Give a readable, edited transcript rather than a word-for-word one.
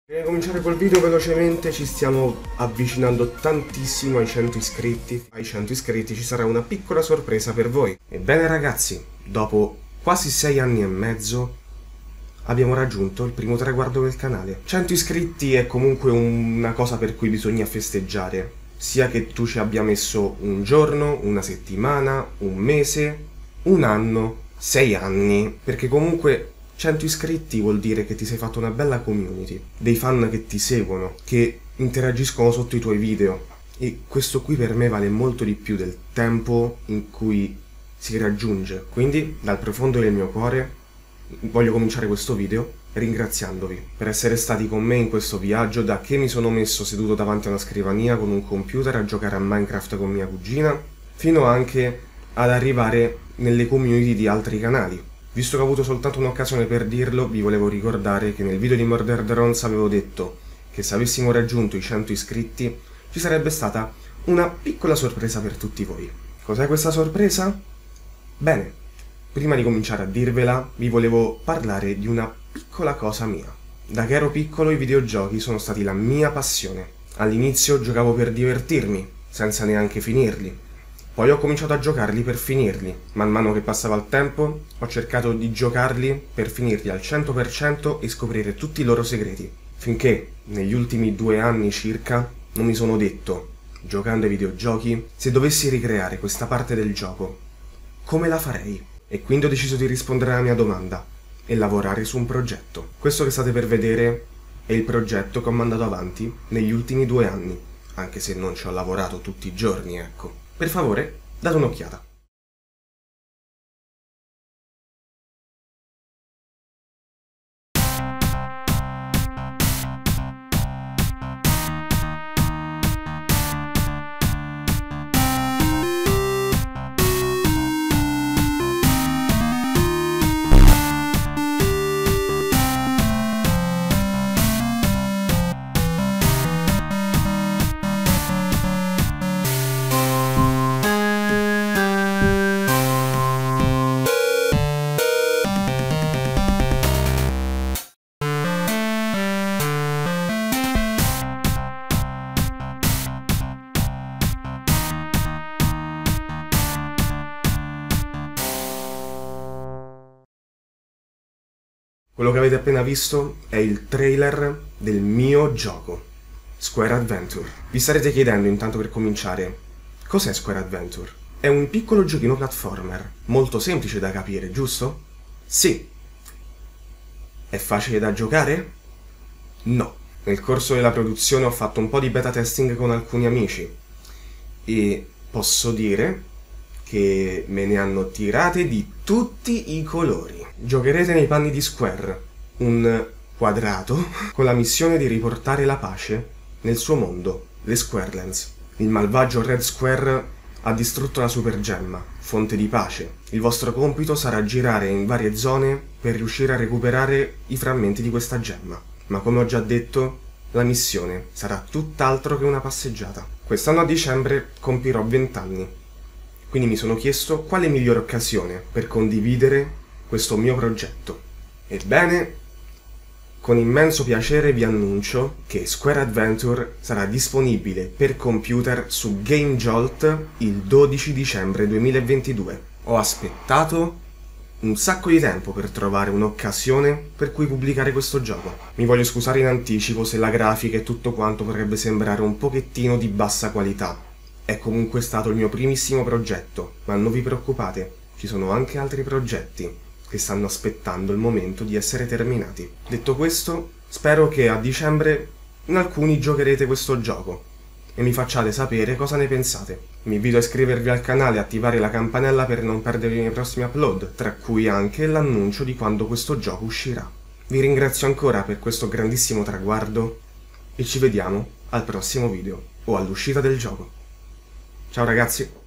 Per cominciare col video velocemente, ci stiamo avvicinando tantissimo ai 100 iscritti. Ai 100 iscritti ci sarà una piccola sorpresa per voi. Ebbene ragazzi, dopo quasi 6 anni e mezzo abbiamo raggiunto il primo traguardo del canale. 100 iscritti è comunque una cosa per cui bisogna festeggiare. Sia che tu ci abbia messo un giorno, una settimana, un mese, un anno, 6 anni, perché comunque 100 iscritti vuol dire che ti sei fatto una bella community, dei fan che ti seguono, che interagiscono sotto i tuoi video, e questo qui per me vale molto di più del tempo in cui si raggiunge. Quindi dal profondo del mio cuore voglio cominciare questo video ringraziandovi per essere stati con me in questo viaggio, da che mi sono messo seduto davanti a una scrivania con un computer a giocare a Minecraft con mia cugina, fino anche ad arrivare nelle community di altri canali. Visto che ho avuto soltanto un'occasione per dirlo, vi volevo ricordare che nel video di Murder Drones avevo detto che se avessimo raggiunto i 100 iscritti ci sarebbe stata una piccola sorpresa per tutti voi. Cos'è questa sorpresa? Bene, prima di cominciare a dirvela, vi volevo parlare di una piccola cosa mia. Da che ero piccolo i videogiochi sono stati la mia passione. All'inizio giocavo per divertirmi, senza neanche finirli. Poi ho cominciato a giocarli per finirli. Man mano che passava il tempo, ho cercato di giocarli per finirli al 100% e scoprire tutti i loro segreti. Finché, negli ultimi 2 anni circa, non mi sono detto, giocando ai videogiochi, se dovessi ricreare questa parte del gioco, come la farei? E quindi ho deciso di rispondere alla mia domanda e lavorare su un progetto. Questo che state per vedere è il progetto che ho mandato avanti negli ultimi 2 anni, anche se non ci ho lavorato tutti i giorni, ecco. Per favore, date un'occhiata. Quello che avete appena visto è il trailer del mio gioco, Square Adventure. Vi starete chiedendo intanto per cominciare, cos'è Square Adventure? È un piccolo giochino platformer, molto semplice da capire, giusto? Sì. È facile da giocare? No. Nel corso della produzione ho fatto un po' di beta testing con alcuni amici e posso dire che me ne hanno tirate di tutti i colori. Giocherete nei panni di Square, un quadrato con la missione di riportare la pace nel suo mondo, le Squarelands. Il malvagio Red Square ha distrutto la super gemma, fonte di pace. Il vostro compito sarà girare in varie zone per riuscire a recuperare i frammenti di questa gemma. Ma come ho già detto, la missione sarà tutt'altro che una passeggiata. Quest'anno a dicembre compirò 20 anni. Quindi mi sono chiesto quale migliore occasione per condividere questo mio progetto. Ebbene, con immenso piacere vi annuncio che Square Adventure sarà disponibile per computer su GameJolt il 12 dicembre 2022. Ho aspettato un sacco di tempo per trovare un'occasione per cui pubblicare questo gioco. Mi voglio scusare in anticipo se la grafica e tutto quanto potrebbe sembrare un pochettino di bassa qualità. È comunque stato il mio primissimo progetto, ma non vi preoccupate, ci sono anche altri progetti che stanno aspettando il momento di essere terminati. Detto questo, spero che a dicembre in alcuni giocherete questo gioco e mi facciate sapere cosa ne pensate. Vi invito a iscrivervi al canale e attivare la campanella per non perdervi i miei prossimi upload, tra cui anche l'annuncio di quando questo gioco uscirà. Vi ringrazio ancora per questo grandissimo traguardo e ci vediamo al prossimo video o all'uscita del gioco. Ciao ragazzi!